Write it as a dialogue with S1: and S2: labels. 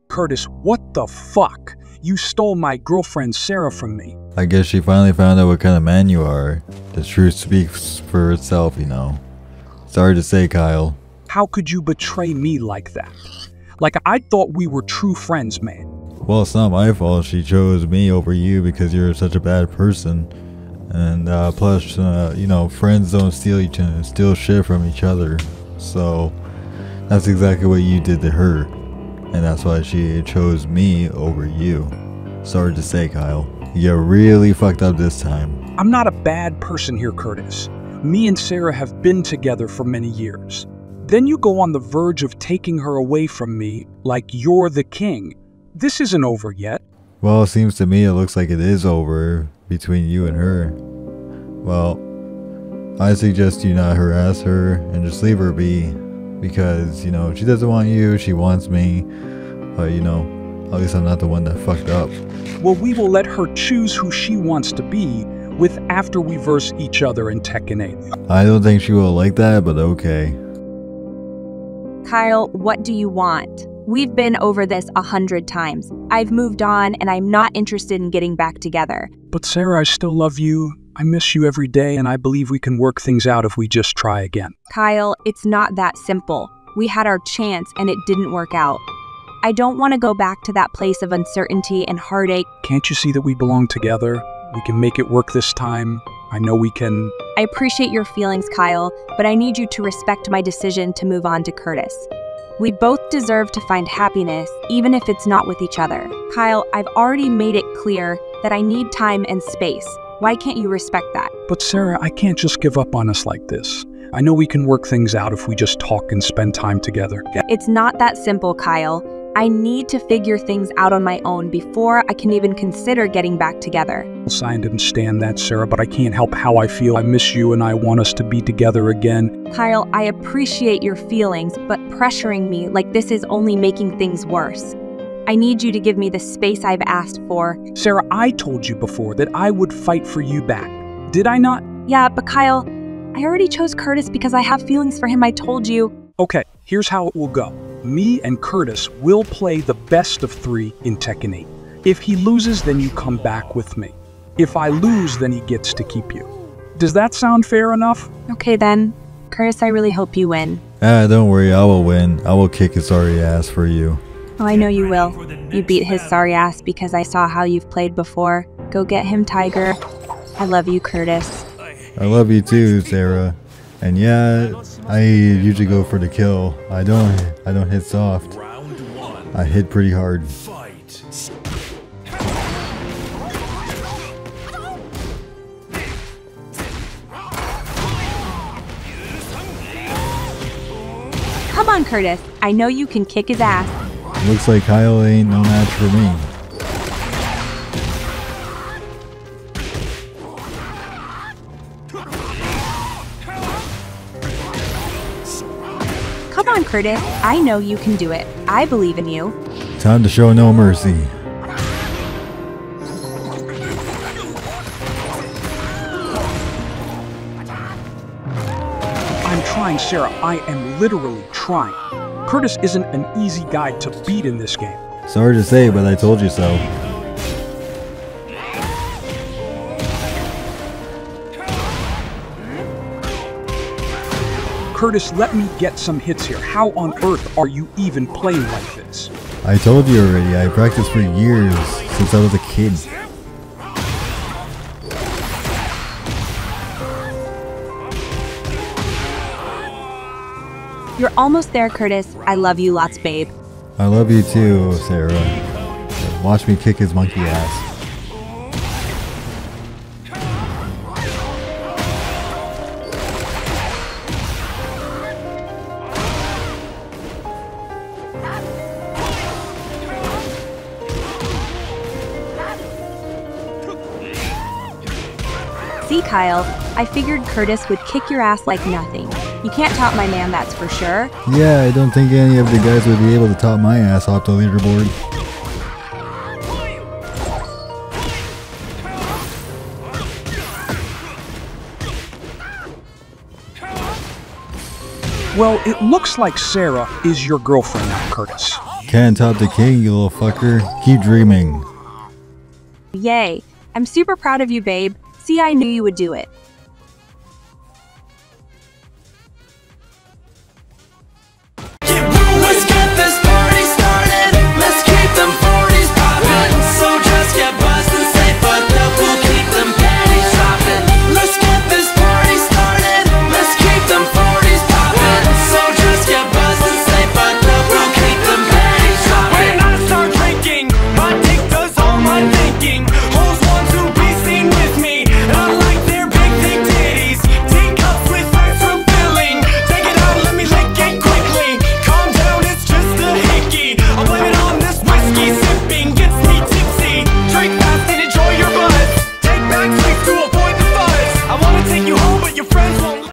S1: Curtis, what the fuck? You stole my girlfriend Sarah from me.
S2: I guess she finally found out what kind of man you are. The truth speaks for itself, you know. Sorry to say, Kyle.
S1: How could you betray me like that? Like, I thought we were true friends, man.
S2: Well, it's not my fault she chose me over you because you're such a bad person. And plus, you know, friends don't steal shit from each other. So that's exactly what you did to her. And that's why she chose me over you. Sorry to say, Kyle. You really fucked up this time.
S1: I'm not a bad person here, Curtis. Me and Sarah have been together for many years. Then you go on the verge of taking her away from me like you're the king. This isn't over yet.
S2: Well, it seems to me it looks like it is over between you and her. Well, I suggest you not harass her and just leave her be. Because, you know, she doesn't want you, she wants me. But, you know, at least I'm not the one that fucked up.
S1: Well, we will let her choose who she wants to be with after we verse each other in Tekken 8.
S2: I don't think she will like that, but okay.
S3: Kyle, what do you want? We've been over this 100 times. I've moved on and I'm not interested in getting back together.
S1: But Sarah, I still love you. I miss you every day, and I believe we can work things out if we just try again.
S3: Kyle, it's not that simple. We had our chance and it didn't work out. I don't want to go back to that place of uncertainty and heartache.
S1: Can't you see that we belong together? We can make it work this time. I know we can.
S3: I appreciate your feelings, Kyle, but I need you to respect my decision to move on to Curtis. We both deserve to find happiness, even if it's not with each other. Kyle, I've already made it clear that I need time and space. Why can't you respect that?
S1: But Sarah, I can't just give up on us like this. I know we can work things out if we just talk and spend time together.
S3: It's not that simple, Kyle. I need to figure things out on my own before I can even consider getting back together.
S1: I understand that, Sarah, but I can't help how I feel. I miss you and I want us to be together again.
S3: Kyle, I appreciate your feelings, but pressuring me like this is only making things worse. I need you to give me the space I've asked for.
S1: Sarah, I told you before that I would fight for you back. Did I not?
S3: Yeah, but Kyle, I already chose Curtis because I have feelings for him, I told you.
S1: Okay, here's how it will go. Me and Curtis will play the best of 3 in Tekken 8. If he loses, then you come back with me. If I lose, then he gets to keep you. Does that sound fair enough?
S3: Okay then. Curtis, I really hope you win.
S2: Don't worry, I will win. I will kick his sorry ass for you.
S3: Oh, I know you will. You beat his sorry ass because I saw how you've played before. Go get him, Tiger. I love you, Curtis.
S2: I love you too, Sarah. And yeah, I usually go for the kill. I don't hit soft. I hit pretty hard.
S3: Come on, Curtis. I know you can kick his ass.
S2: Looks like Kyle ain't no match for me.
S3: Come on, Curtis. I know you can do it. I believe in you.
S2: Time to show no mercy.
S1: I'm trying, Sarah. I am literally trying. Curtis isn't an easy guy to beat in this game.
S2: Sorry to say, but I told you so.
S1: Curtis, let me get some hits here. How on earth are you even playing like this?
S2: I told you already, I practiced for years, since I was a kid.
S3: You're almost there, Curtis. I love you lots, babe.
S2: I love you too, Sarah. Watch me kick his monkey ass.
S3: See, Kyle, I figured Curtis would kick your ass like nothing. You can't top my man, that's for sure.
S2: Yeah, I don't think any of the guys would be able to top my ass off the leaderboard.
S1: Well, it looks like Sarah is your girlfriend now, Curtis.
S2: Can't top the king, you little fucker. Keep dreaming.
S3: Yay. I'm super proud of you, babe. See, I knew you would do it.